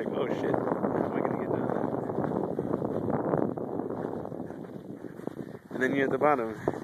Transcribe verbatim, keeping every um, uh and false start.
like, oh shit, how am I gonna get down there? And then you're at the bottom.